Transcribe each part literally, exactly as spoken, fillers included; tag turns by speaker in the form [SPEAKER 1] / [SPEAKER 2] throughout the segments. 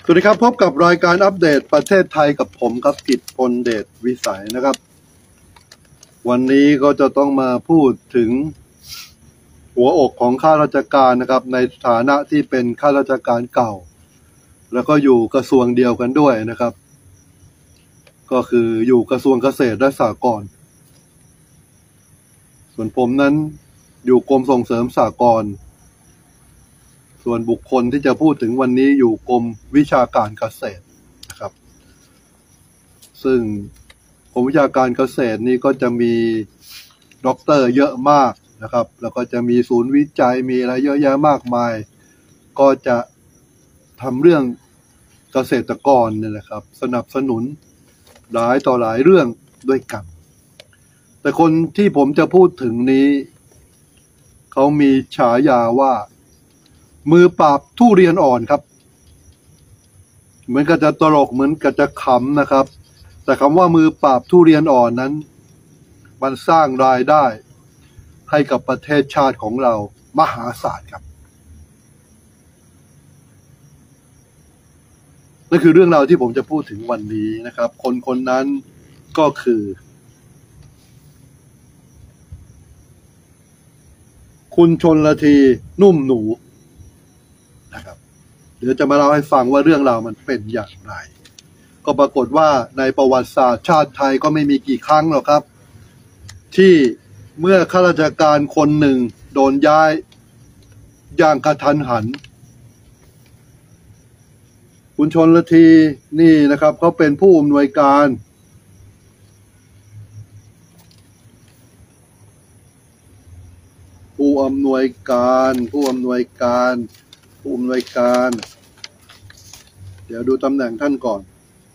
[SPEAKER 1] สวัสดีครับพบกับรายการอัปเดตประเทศไทยกับผมครับกิตพลเดชวิสัยนะครับวันนี้ก็จะต้องมาพูดถึงหัวอกของข้าราชการนะครับในฐานะที่เป็นข้าราชการเก่าแล้วก็อยู่กระทรวงเดียวกันด้วยนะครับก็คืออยู่กระทรวงเกษตรและสหกรณ์ส่วนผมนั้นอยู่กรมส่งเสริมสหกรณ์ส่วนบุคคลที่จะพูดถึงวันนี้อยู่กรมวิชาการเกษตรนะครับซึ่งกรมวิชาการเกษตรนี่ก็จะมีด็อกเตอร์เยอะมากนะครับแล้วก็จะมีศูนย์วิจัยมีอะไรเยอะแยะมากมายก็จะทำเรื่องเกษตรกรเนี่ยนะครับสนับสนุนหลายต่อหลายเรื่องด้วยกันแต่คนที่ผมจะพูดถึงนี้เขามีฉายาว่ามือปราบทุเรียนอ่อนครับเหมือนกับจะตลกเหมือนกับจะขำนะครับแต่คำว่ามือปราบทุเรียนอ่อนนั้นมันสร้างรายได้ให้กับประเทศชาติของเรามหาศาลครับนั่นคือเรื่องราวที่ผมจะพูดถึงวันนี้นะครับคนคนนั้นก็คือคุณชลธีนุ่มหนูนะครับเดี๋ยวจะมาเล่าให้ฟังว่าเรื่องราวมันเป็นอย่างไรก็ปรากฏว่าในประวัติศาสตร์ชาติไทยก็ไม่มีกี่ครั้งหรอกครับที่เมื่อข้าราชการคนหนึ่งโดนย้ายอย่างกระทันหันคุณชลธีนี่นะครับเขาเป็นผู้อำนวยการผู้อำนวยการผู้อำนวยการผู้อำนวยการเดี๋ยวดูตำแหน่งท่านก่อน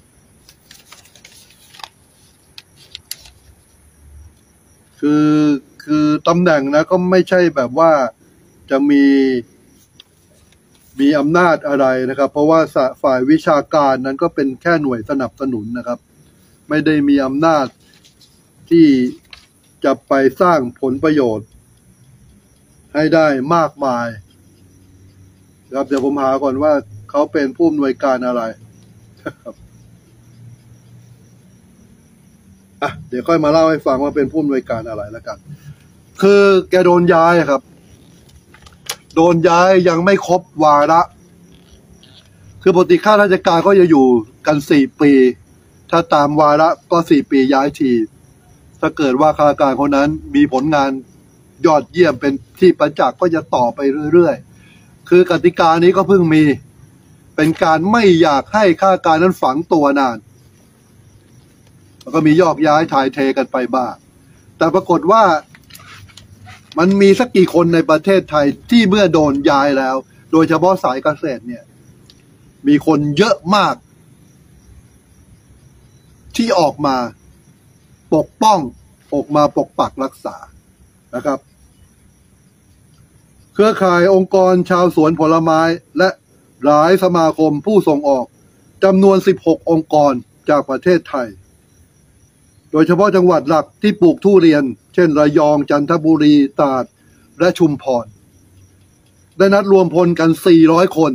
[SPEAKER 1] คือคือตำแหน่งนะก็ไม่ใช่แบบว่าจะมีมีอำนาจอะไรนะครับเพราะว่าฝ่ายวิชาการนั้นก็เป็นแค่หน่วยสนับสนุนนะครับไม่ได้มีอำนาจที่จะไปสร้างผลประโยชน์ให้ได้มากมายครับเดี๋ยวผมหาก่อนว่าเขาเป็นผู้อำนวยการอะไรอ่ะเดี๋ยวค่อยมาเล่าให้ฟังว่าเป็นผู้อำนวยการอะไรแล้วกันคือแกโดนย้ายครับโดนย้ายยังไม่ครบวาระคือปกติข้าราชการก็จะอยู่กันสี่ปีถ้าตามวาระก็สี่ปีย้ายทีถ้าเกิดว่าข้าราชการคนนั้นมีผลงานยอดเยี่ยมเป็นที่ประจักษ์ก็จะต่อไปเรื่อยๆคือกติกานี้ก็เพิ่งมีเป็นการไม่อยากให้ข้าราชการนั้นฝังตัวนานแล้วก็มียอกย้ายถ่ายเทกันไปบ้างแต่ปรากฏว่ามันมีสักกี่คนในประเทศไทยที่เมื่อโดนย้ายแล้วโดยเฉพาะสายเกษตรเนี่ยมีคนเยอะมากที่ออกมาปกป้องออกมาปกปักรักษานะครับเครือข่ายองค์กรชาวสวนผลไม้และหลายสมาคมผู้ส่งออกจำนวนสิบหกองค์กรจากประเทศไทยโดยเฉพาะจังหวัดหลักที่ปลูกทุเรียนเช่นระยองจันทบุรีตราดและชุมพรได้นัดรวมพลกันสี่ร้อยคน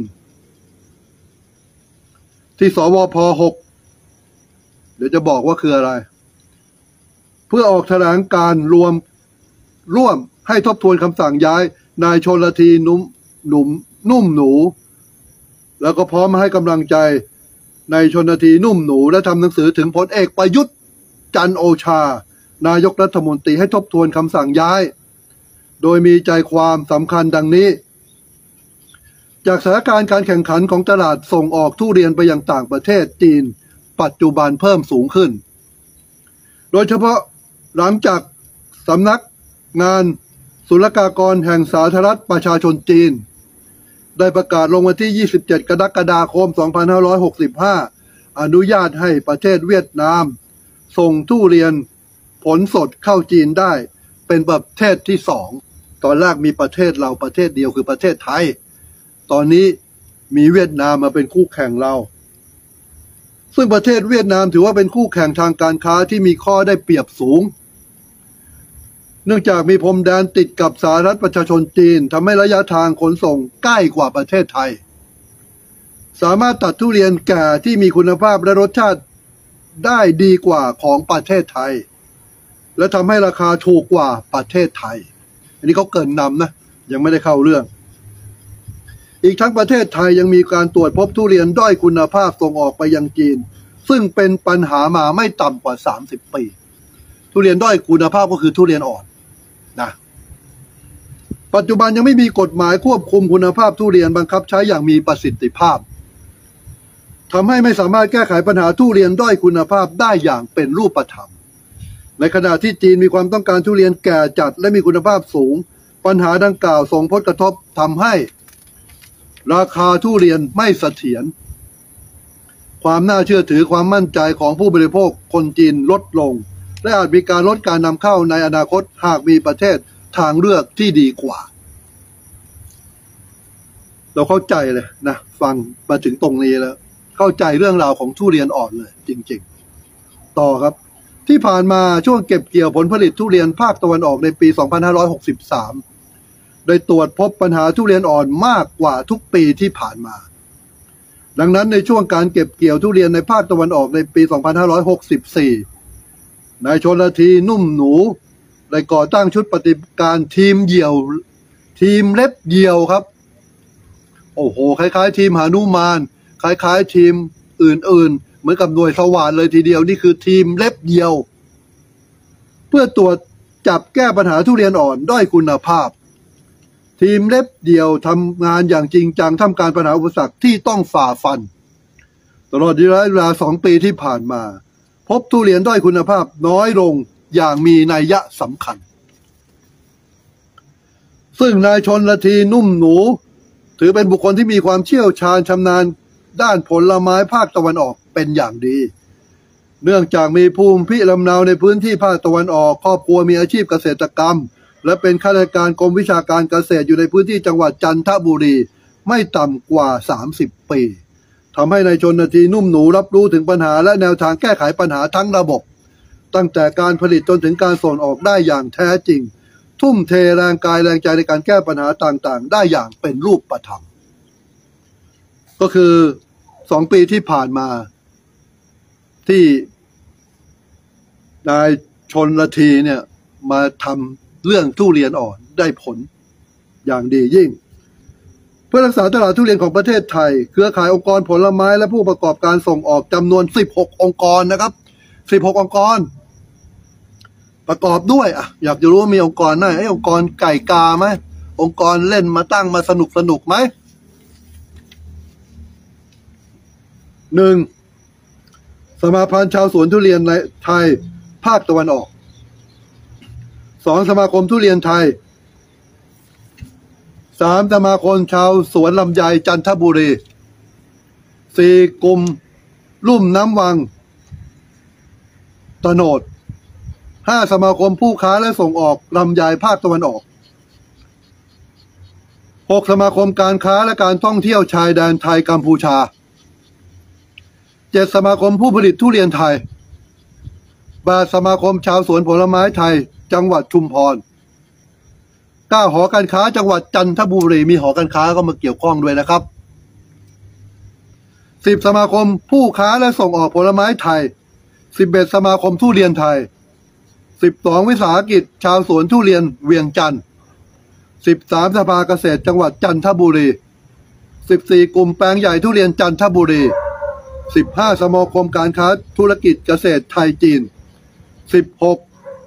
[SPEAKER 1] ที่สวพหกเดี๋ยวจะบอกว่าคืออะไรเพื่อออกแถลงการรวมร่วมให้ทบทวนคำสั่งย้ายนายชลธีนุ่มหนุ่มนุ่มหนูแล้วก็พร้อมให้กำลังใจนายชลธีนุ่มหนูและทำหนังสือถึงพลเอกประยุทธ์จันทร์โอชานายกรัฐมนตรีให้ทบทวนคำสั่งย้ายโดยมีใจความสำคัญดังนี้จากสถานการณ์การแข่งขันของตลาดส่งออกทุเรียนไปยังต่างประเทศจีนปัจจุบันเพิ่มสูงขึ้นโดยเฉพาะหลังจากสำนักงานศุลกากรแห่งสาธารณรัฐประชาชนจีนได้ประกาศลงวันที่ยี่สิบเจ็ดกรกฎาคมสองพันห้าร้อยหกสิบห้าอนุญาตให้ประเทศเวียดนามส่งทุเรียนผลสดเข้าจีนได้เป็นประเทศที่สองตอนแรกมีประเทศเราประเทศเดียวคือประเทศไทยตอนนี้มีเวียดนามมาเป็นคู่แข่งเราซึ่งประเทศเวียดนามถือว่าเป็นคู่แข่งทางการค้าที่มีข้อได้เปรียบสูงเนื่องจากมีพรมแดนติดกับสาธารณรัฐประชาชนจีนทำให้ระยะทางขนส่งใกล้กว่าประเทศไทยสามารถตัดทุเรียนแก่ที่มีคุณภาพและรสชาติได้ดีกว่าของประเทศไทยและทำให้ราคาถูกกว่าประเทศไทยอันนี้เขาเกริ่นนำนะยังไม่ได้เข้าเรื่องอีกทั้งประเทศไทยยังมีการตรวจพบทุเรียนด้อยคุณภาพส่งออกไปยังจีนซึ่งเป็นปัญหามาไม่ต่ำกว่าสามสิบปีทุเรียนด้อยคุณภาพก็คือทุเรียนอ่อนนะปัจจุบันยังไม่มีกฎหมายควบคุมคุณภาพทุเรียนบังคับใช้อย่างมีประสิทธิภาพทำให้ไม่สามารถแก้ไขปัญหาทุเรียนด้อยคุณภาพได้อย่างเป็นรูปธรรมในขณะที่จีนมีความต้องการทุเรียนแก่จัดและมีคุณภาพสูงปัญหาดังกล่าวส่งผลกระทบทำให้ราคาทุเรียนไม่เสถียรความน่าเชื่อถือความมั่นใจของผู้บริโภคคนจีนลดลงและอาจมีการลดการนำเข้าในอนาคตหากมีประเทศทางเลือกที่ดีกว่าเราเข้าใจเลยนะฟังมาถึงตรงนี้แล้วเข้าใจเรื่องราวของทุเรียนอ่อนเลยจริงๆต่อครับที่ผ่านมาช่วงเก็บเกี่ยวผลผลิตทุเรียนภาคตะวันออกในปีสองพันห้าร้อยหกสิบสามได้ตรวจพบปัญหาทุเรียนอ่อนมากกว่าทุกปีที่ผ่านมาดังนั้นในช่วงการเก็บเกี่ยวทุเรียนในภาคตะวันออกในปีสองพันห้าร้อยหกสิบสี่นายชลธีนุ่มหนูได้ก่อตั้งชุดปฏิบัติการทีมเหยี่ยวทีมเล็บเหยี่ยวครับโอ้โหคล้ายๆทีมหนุมานคล้ายๆทีมอื่นๆเหมือนกับหน่วยสวาทเลยทีเดียวนี่คือทีมเล็บเหยี่ยวเพื่อตรวจจับแก้ปัญหาทุเรียนอ่อนด้อยคุณภาพทีมเล็บเดี่ยวทำงานอย่างจริงจังท่ามกลางปัญหาอุปสรรคที่ต้องฝ่าฟันตลอดระยะเวลาสองปีที่ผ่านมาพบทุเรียนด้อยคุณภาพน้อยลงอย่างมีนัยสำคัญซึ่งนายชลธีนุ่มหนูถือเป็นบุคคลที่มีความเชี่ยวชาญชำนาญด้านผลไม้ภาคตะวันออกเป็นอย่างดีเนื่องจากมีภูมิลำเนาในพื้นที่ภาคตะวันออกครอบครัวมีอาชีพเกษตรกรรมและเป็นข้าราชการกรมวิชาการเกษตรอยู่ในพื้นที่จังหวัดจันทบุรีไม่ต่ำกว่าสามสิบปีทำให้นายชลธีนุ่มหนูรับรู้ถึงปัญหาและแนวทางแก้ไขปัญหาทั้งระบบตั้งแต่การผลิตจนถึงการส่งออกได้อย่างแท้จริงทุ่มเทแรงกายแรงใจในการแก้ปัญหาต่างๆได้อย่างเป็นรูปธรรมก็คือสองปีที่ผ่านมาที่นายชลธีเนี่ยมาทำเรื่องทุเรียนอ่อนได้ผลอย่างดียิ่งเพื่อรักษาตลาดทุเรียนของประเทศไทยเครือข่ายองค์กรผลไม้และผู้ประกอบการส่งออกจำนวนสิบหกองค์กรนะครับสิบหกองค์กรประกอบด้วยอ่ะอยากจะรู้ว่ามีองค์กรไหนไอ้องค์กรไก่กาไหมองค์กรเล่นมาตั้งมาสนุกสนุกไหมหนึ่งสมาพันธ์ชาวสวนทุเรียนในไทยภาคตะวันออกสองสมาคมทุเรียนไทยสามสมาคมชาวสวนลำไยจันทบุรีสี่กลุ่มลุ่มน้ำวังตโนดห้าสมาคมผู้ค้าและส่งออกลำไยภาคตะวันออกหกสมาคมการค้าและการท่องเที่ยวชายแดนไทยกัมพูชาเจ็ดสมาคมผู้ผลิตทุเรียนไทยแปดสมาคมชาวสวนผลไม้ไทยจังหวัดชุมพรเก้าหอการค้าจังหวัดจันทบุรีมีหอการค้าก็มาเกี่ยวข้องด้วยนะครับสิบสมาคมผู้ค้าและส่งออกผลไม้ไทยสิบเอ็ดสมาคมทุเรียนไทยสิบสองวิสาหกิจชาวสวนทุเรียนเวียงจันทร์สิบสามสภาเกษตรจังหวัดจันทบุรีสิบสี่กลุ่มแปลงใหญ่ทุเรียนจันทบุรีสิบห้าสมาคมการค้าธุรกิจเกษตรไทยจีนสิบหก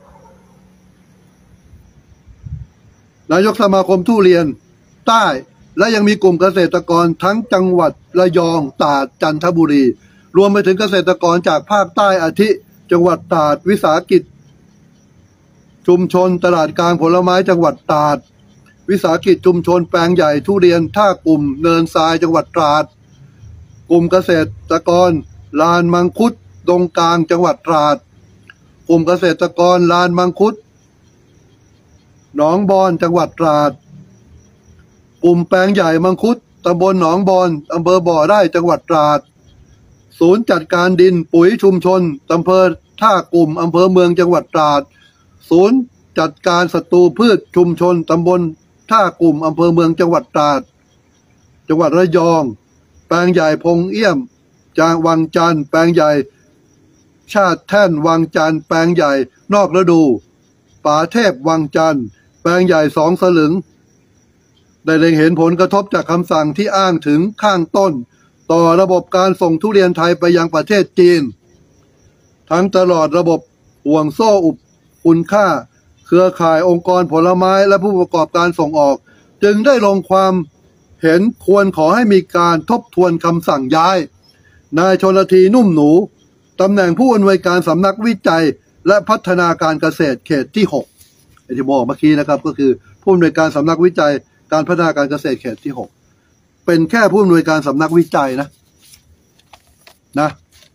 [SPEAKER 1] นายกสมาคมทุเรียนใต้และยังมีกลุ่มเกษตรกรทั้งจังหวัดระยองตราดจันทบุรีรวมไปถึงเกษตรกรจากภาคใต้อาทิจังหวัดตราดวิสาหกิจชุมชนตลาดกลางผลไม้จังหวัดตราดวิสาหกิจชุมชนแปลงใหญ่ทุเรียนท่ากลุ่มเนินทรายจังหวัดตราดกลุ่มเกษตรกรลานมังคุดดงกลางจังหวัดตราดกลุ่มเกษตรกรลานมังคุดหนองบอนจังหวัดตราดกลุ่มแปลงใหญ่มังคุดตำบลหนองบอนอำเภอบ่อไร่จังหวัดตราดศูนย์จัดการดินปุ๋ยชุมชนอำเภอท่ากลุ่มอำเภอเมืองจังหวัดตราดศูนย์จัดการศัตรูพืชชุมชนตำบลท่ากลุ่มอำเภอเมืองจังหวัดตราดจังหวัดระยองแปลงใหญ่พงเอี่ยมจางวังจันทร์แปลงใหญ่ชาติแท่นวังจันทร์แปลงใหญ่นอกฤดูป่าเทพวังจันทร์แปลงใหญ่สองสลึงได้เล็งเห็นผลกระทบจากคำสั่งที่อ้างถึงข้างต้นต่อระบบการส่งทุเรียนไทยไปยังประเทศจีนทั้งตลอดระบบห่วงโซ่อุปคุณค่าเครือข่ายองค์กรผลไม้และผู้ประกอบการส่งออกจึงได้ลงความเห็นควรขอให้มีการทบทวนคำสั่งย้ายนายชลธีนุ่มหนูตำแหน่งผู้อำนวยการสำนักวิจัยและพัฒนาการเกษตรเขตที่หกที่บอกเมื่อกี้นะครับก็คือผู้อำนวยการสำนักวิจัยการพัฒนาการเกษตรเขตที่หกเป็นแค่ผู้อำนวยการสำนักวิจัยนะนะ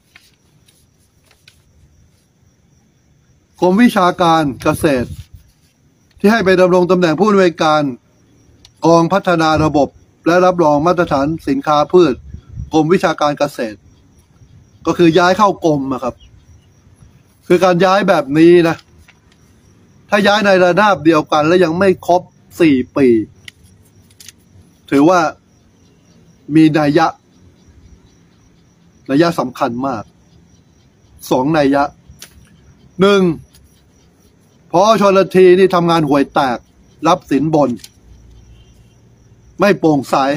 [SPEAKER 1] กรมวิชาการเกษตรที่ให้ไปดำรงตำแหน่งผู้อำนวยการกองพัฒนาระบบและรับรองมาตรฐานสินค้าพืชกรมวิชาการเกษตรก็คือย้ายเข้ากรมนะครับคือการย้ายแบบนี้นะถ้าย้ายในระดับเดียวกันแล้วยังไม่ครบสี่ปีถือว่ามีนัยยะนัยยะสำคัญมากสองนัยยะหนึ่งพอชลธีนี่ทำงานห่วยแตกรับสินบนไม่โปร่งใส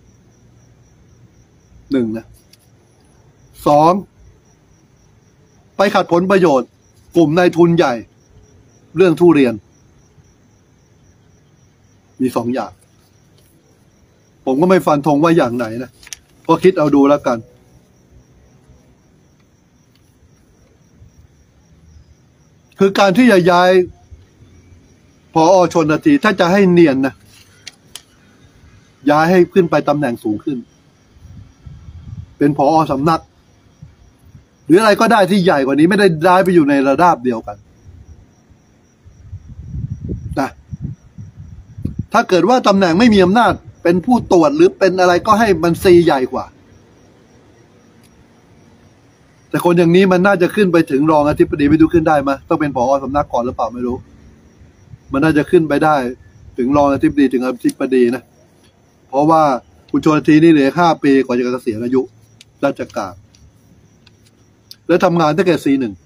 [SPEAKER 1] หนึ่งนะสองไปขัดผลประโยชน์กลุ่มนายทุนใหญ่เรื่องทุเรียนมีสองอย่างผมก็ไม่ฟันธงว่าอย่างไหนนะก็คิดเอาดูแล้วกันคือการที่จะย้ายผอ.ชลธีถ้าจะให้เนียนนะย้ายให้ขึ้นไปตำแหน่งสูงขึ้นเป็นผอ.สำนักหรืออะไรก็ได้ที่ใหญ่กว่านี้ไม่ได้ย้ายไปอยู่ในระดับเดียวกันนะถ้าเกิดว่าตำแหน่งไม่มีอำนาจเป็นผู้ตรวจหรือเป็นอะไรก็ให้มันซีใหญ่กว่าแต่คนอย่างนี้มันน่าจะขึ้นไปถึงรองอธิบดีไม่รู้ขึ้นได้ไหมต้องเป็นผอ.สำนักก่อนหรือเปล่าไม่รู้มันน่าจะขึ้นไปได้ถึงรองอธิบดีถึงอธิบดีนะเพราะว่าคุณชลธีนี่เหลือห้าปีกว่าจะเกษียณอายุราชการและทำงานตั้งแต่ซีหนึ่ง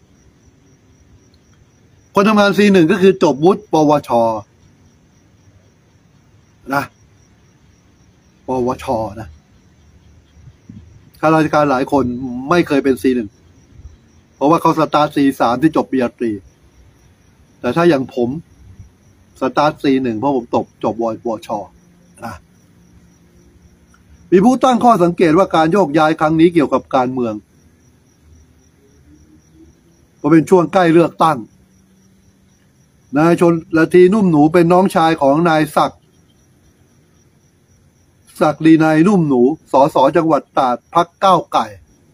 [SPEAKER 1] คนทำงานซีหนึ่งก็คือจบวุฒิปวชนะปวชนะข้าราชการหลายคนไม่เคยเป็นซีหนึ่งเพราะว่าเขาสตาร์ทซีสามที่จบปริญญาตรีแต่ถ้าอย่างผมสตาร์ทซีหนึ่งเพราะผมจบจบวชนะมีผู้ตั้งข้อสังเกตว่าการโยกย้ายครั้งนี้เกี่ยวกับการเมืองเพราะเป็นช่วงใกล้เลือกตั้งนายชลธีนุ่มหนูเป็นน้องชายของนายศักดิ์ศักดิ์ลีนายนุ่มหนูสสจังหวัดตราดพรรคก้าวไก่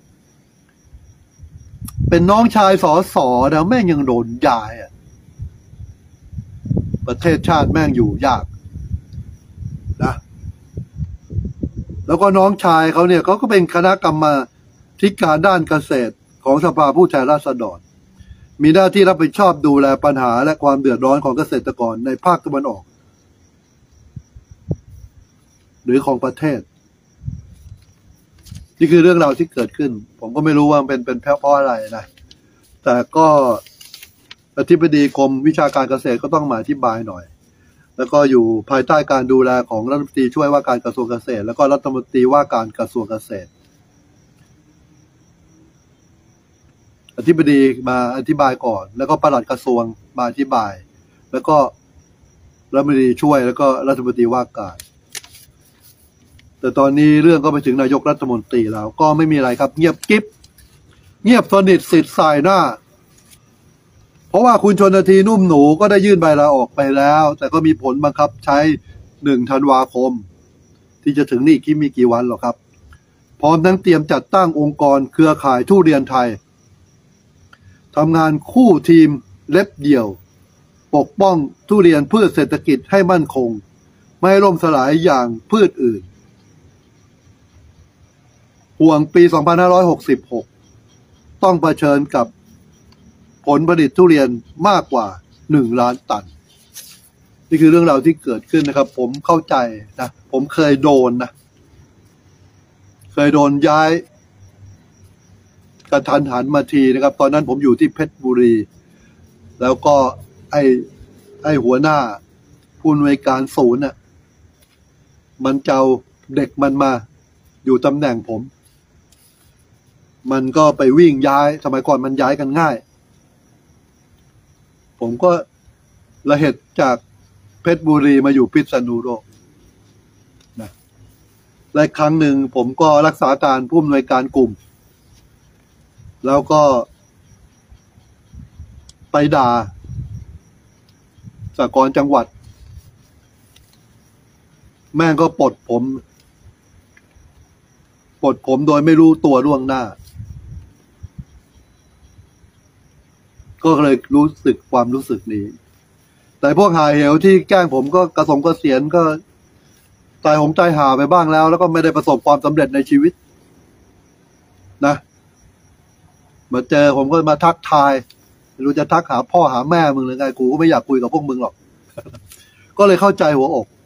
[SPEAKER 1] เป็นน้องชายสสนะแม่งยังโดนย้ายอ่ะประเทศชาติแม่งอยู่ยากนะแล้วก็น้องชายเขาเนี่ยเขาก็เป็นคณะกรรมาธิการด้านเกษตรของสภาผู้แทนราษฎรมีหน้าที่รับผิดชอบดูแลปัญหาและความเดือดร้อนของเกษตรกรในภาคตะวันออกหรือของประเทศนี่คือเรื่องราวที่เกิดขึ้นผมก็ไม่รู้ว่าเป็นเป็นเพราะอะไรนะแต่ก็อธิบดีกรมวิชาการเกษตรก็ต้องมาอธิบายหน่อยแล้วก็อยู่ภายใต้การดูแลของรัฐมนตรีช่วยว่าการกระทรวงเกษตรแล้วก็รัฐมนตรีว่าการกระทรวงเกษตรอธิบดีมาอธิบายก่อนแล้วก็ปลัดกระทรวงมาอธิบายแล้วก็รัฐมนตรีช่วยแล้วก็รัฐมนตรีว่าการแต่ตอนนี้เรื่องก็ไปถึงนายกรัฐมนตรีแล้วก็ไม่มีอะไรครับเงียบกิ๊บเงียบสนิทสิทธิ์สายหน้าเพราะว่าคุณชลธีนุ่มหนูก็ได้ยื่นใบลาออกไปแล้วแต่ก็มีผลบังคับใช้หนึ่งธันวาคมที่จะถึงนี่อีกไม่กี่วันหรอกครับพร้อมทั้งเตรียมจัดตั้งองค์กรเครือข่ายทุเรียนไทยทำงานคู่ทีมเล็บเดี่ยวปกป้องทุเรียนพืชเศรษฐกิจให้มั่นคงไม่ล่มสลายอย่างพืชอื่นห่วงปีสองพันห้าร้อยหกสิบหกต้องเผชิญกับผลผลิตทุเรียนมากกว่าหนึ่งล้านตันนี่คือเรื่องราวที่เกิดขึ้นนะครับผมเข้าใจนะผมเคยโดนนะเคยโดนย้ายกระทันหันมาทีนะครับตอนนั้นผมอยู่ที่เพชรบุรีแล้วก็ไอ้ไอ้หัวหน้าผู้อำนวยการศูนย์น่ะมันเจ้าเด็กมันมาอยู่ตำแหน่งผมมันก็ไปวิ่งย้ายสมัยก่อนมันย้ายกันง่ายผมก็ระเหตุจากเพชรบุรีมาอยู่พิษณุโลกนะและครั้งหนึ่งผมก็รักษาการผู้อำนวยการกลุ่มแล้วก็ไปด่าสหกรณ์จังหวัดแม่งก็ปลดผมปลดผมโดยไม่รู้ตัวล่วงหน้าก็เลยรู้สึกความรู้สึกนี้แต่พวกหาเหวที่แกล้งผมก็กระสงกระเสียนก็ตายหงตายหาไปบ้างแล้วแล้วก็ไม่ได้ประสบความสำเร็จในชีวิตนะมาเจอผมก็มาทักทายไม่รู้จะทักหาพ่อหาแม่มึงหรือไงกูก็ไม่อยากคุยกับพวกมึงหรอก ก็เลยเข้าใจหัวอก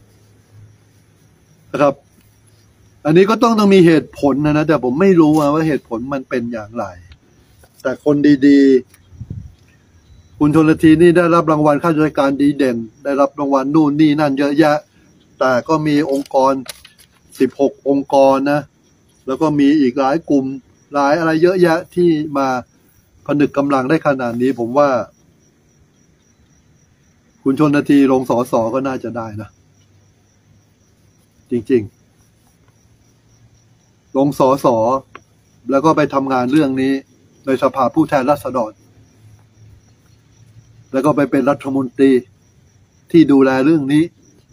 [SPEAKER 1] นะครับอันนี้ก็ต้องต้องมีเหตุผลนะนะแต่ผมไม่รู้ว่าเหตุผลมันเป็นอย่างไรแต่คนดีๆคุณชลธีนี่ได้รับรางวัลข้าราชการดีเด่นได้รับรางวัลนู่นนี่นั่นเยอะแยะแต่ก็มีองค์กรสิบหกองค์กรนะแล้วก็มีอีกหลายกลุ่มหลายอะไรเยอะแยะที่มาผนึกกำลังได้ขนาดนี้ผมว่าคุณชลธีลงสสก็น่าจะได้นะจริงๆลงสสแล้วก็ไปทำงานเรื่องนี้ในสภาผู้แทนราษฎรแล้วก็ไปเป็นรัฐมนตรีที่ดูแลเรื่องนี้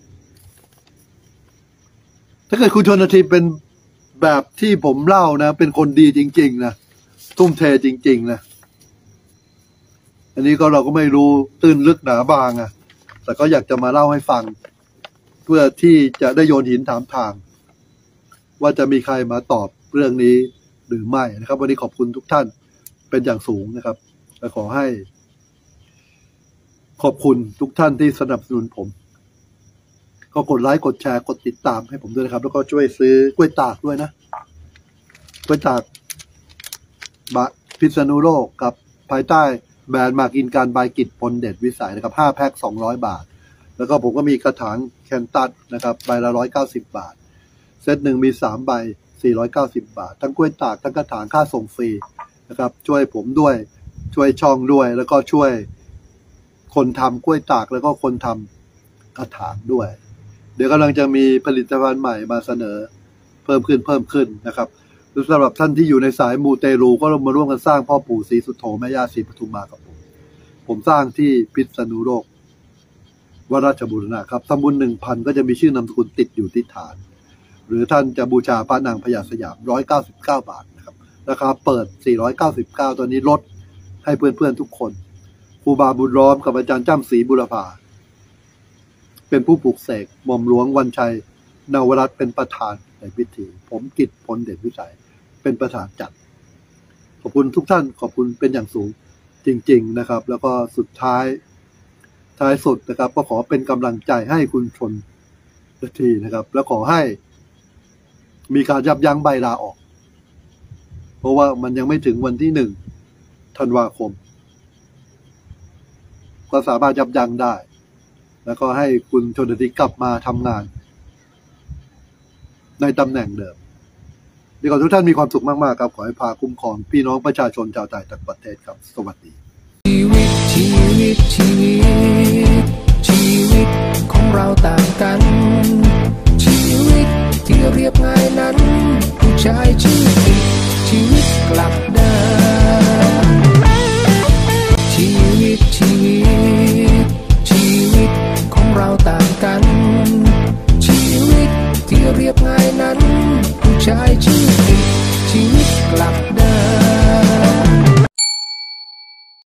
[SPEAKER 1] ถ้าเกิดคุณชลธีเป็นแบบที่ผมเล่านะเป็นคนดีจริงๆนะทุ่มเทจริงๆนะอันนี้ก็เราก็ไม่รู้ตื้นลึกหนาบางอ่ะแต่ก็อยากจะมาเล่าให้ฟังเพื่อที่จะได้โยนหินถามทางว่าจะมีใครมาตอบเรื่องนี้หรือไม่นะครับวันนี้ขอบคุณทุกท่านเป็นอย่างสูงนะครับและขอให้ขอบคุณทุกท่านที่สนับสนุนผมก็กดไลค์กดแชร์กดติดตามให้ผมด้วยนะครับแล้วก็ช่วยซื้อกล้วยตากด้วยนะกล้วยตากบะพิษณุโลกกับภายใต้แบรนด์มากินการบายกิจพลเดชวิสัยนะครับห้าแพ็คสองร้อยบาทแล้วก็ผมก็มีกระถางแคนตัสนะครับใบละหนึ่งร้อยเก้าสิบบาทเซตหนึ่งมีสามใบสี่ร้อยเก้าสิบบาททั้งกล้วยตากทั้งกระถางค่าส่งฟรีนะครับช่วยผมด้วยช่วยช่องด้วยแล้วก็ช่วยคนทำกล้วยตากแล้วก็คนทำกระถางด้วยเดี๋ยวกำลังจะมีผลิตภัณฑ์ใหม่มาเสนอเพิ่มขึ้นเพิ่มขึ้นนะครับสำหรับท่านที่อยู่ในสายมูเตลูก็มาร่วมกันสร้างพ่อปู่ศรีสุโธแม่ย่าศรีปทุมมากับผมผมสร้างที่พิษณุโลกวราชบูรณะครับทำบุญหนึ่งพันก็จะมีชื่อนามสกุลติดอยู่ที่ฐานหรือท่านจะบูชาพระนางพญาสยามร้อยเก้าสิบเก้าบาทนะครับราคาเปิดสี่ร้อยเก้าสิบเก้าตอนนี้ลดให้เพื่อนๆทุกคนครูบาบุญล้อมกับอาจารย์จ้ำศรีบุรพาเป็นผู้ปลูกเสกหม่อมหลวงวันชัยนวรัตน์เป็นประธานในพิธีผมกิจพลเดชวิสัยเป็นประธานจัดขอบคุณทุกท่านขอบคุณเป็นอย่างสูงจริงๆนะครับแล้วก็สุดท้ายท้ายสุดนะครับก็ขอเป็นกำลังใจให้คุณชลธีนะครับแล้วขอให้มีการยับยั้งใบลาออกเพราะว่ามันยังไม่ถึงวันที่หนึ่งธันวาคมก็สามารถยับยั้งได้แล้วก็ให้คุณชลธีกลับมาทำงานในตำแหน่งเดิมดีขอทุกท่านมีความสุขมากๆครับขอให้พาคุ้มครองพี่น้องประชาชนชาวไทยทั้งประเทศครับสวัสดี
[SPEAKER 2] ชีวิตชีวิตชีวิตชีวิตของเราต่างกัน